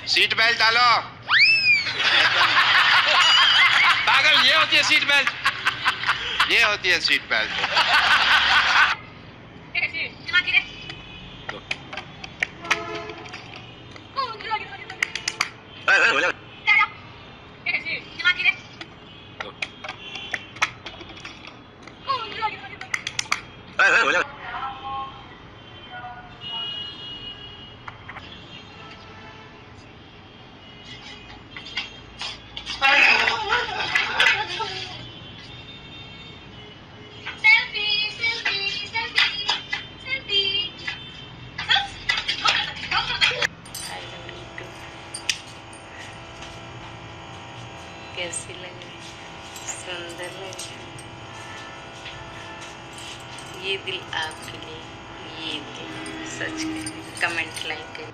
Seat belt डालो। पागल, ये होती है सीट बेल्ट, ये होती है सीट बेल्ट। कैसी लग रही है? सुंदर लग रही है। ये दिल आपके लिए, ये दिल सच में। कमेंट लाइक करें।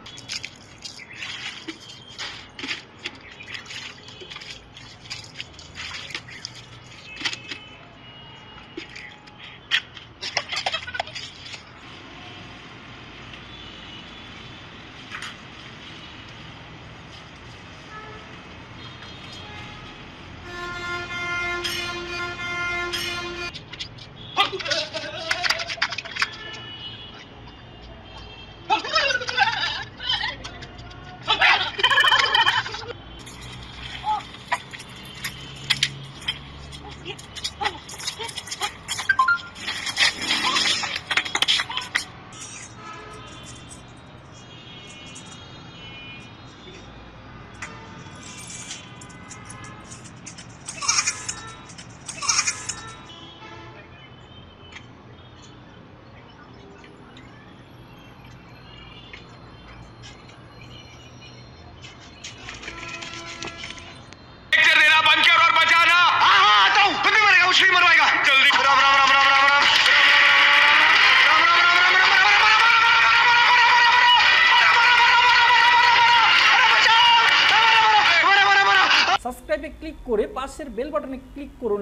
मरवाएगा जल्दी। राम राम राम राम राम राम। সাবস্ক্রাইবে ক্লিক করে পাশের বেল বাটনে ক্লিক করুন।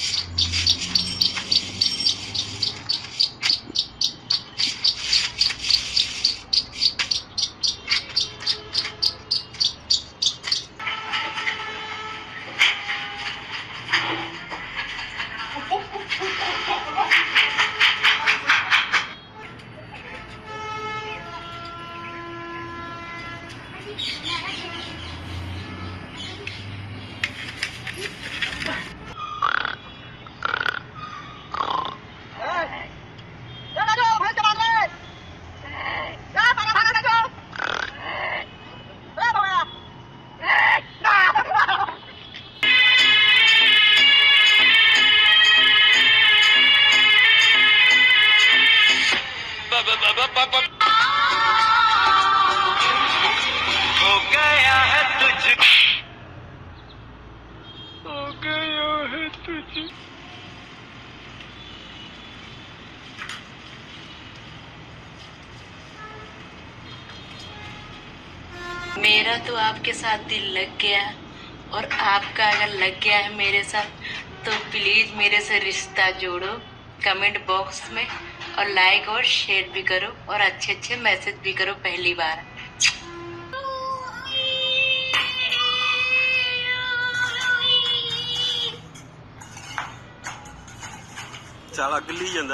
हो गया है तुझ, हो गया है तुझ। मेरा तो आपके साथ दिल लग गया, और आपका अगर लग गया है मेरे साथ तो प्लीज मेरे से रिश्ता जोड़ो कमेंट बॉक्स में, और लाइक और शेयर भी करो, और अच्छे अच्छे मैसेज भी करो पहली बार। चल अगली जांदा।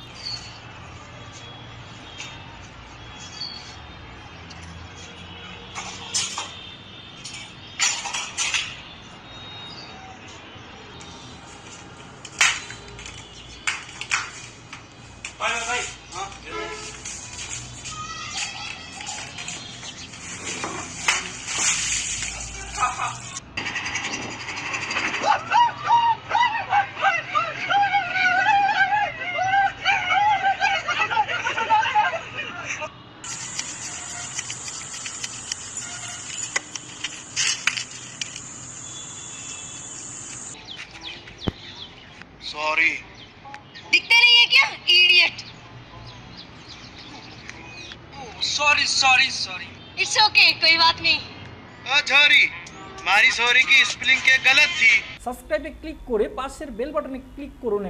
सॉरी। दिखते नहीं है क्या idiot? Sorry sorry sorry. It's okay, कोई बात नहीं। सॉरी, हमारी सॉरी की स्पेलिंग के गलत थी। সাবস্ক্রাইবে ক্লিক করে পাশের বেল বাটনে ক্লিক করুন।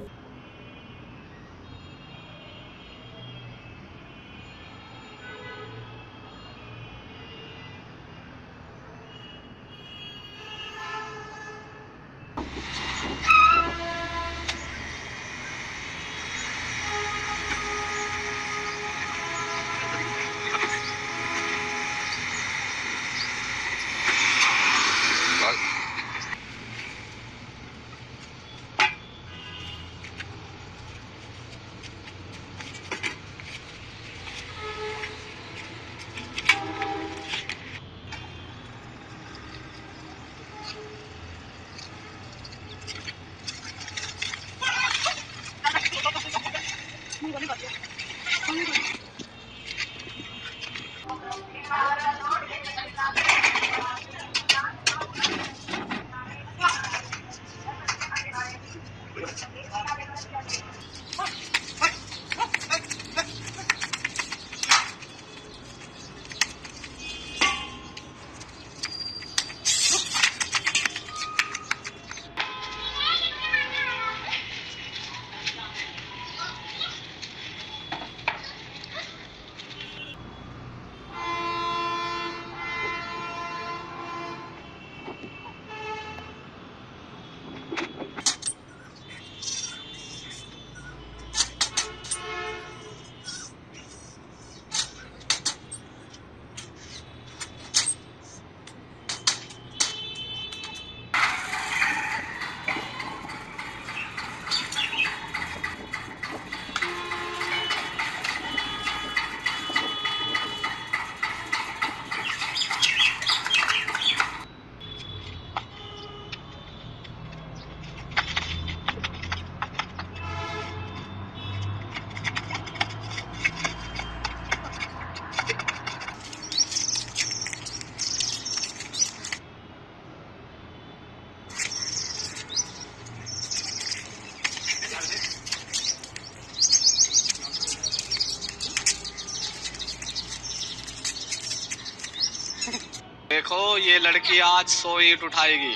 देखो ये लड़की आज 100 ईंट उठाएगी।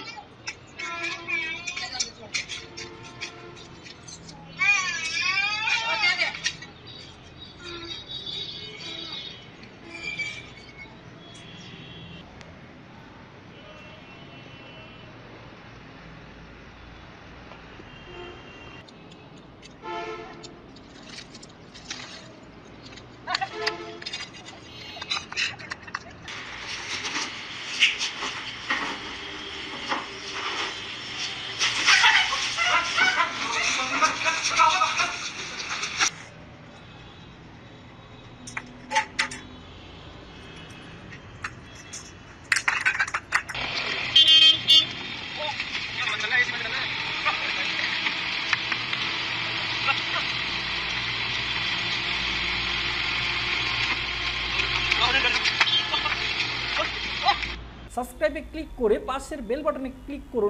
সাবস্ক্রাইবে ক্লিক করে পাশের বেল বাটনে ক্লিক করুন।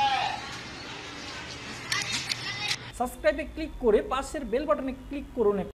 সাবস্ক্রাইবে ক্লিক করে পাশের বেল বাটনে ক্লিক করুন।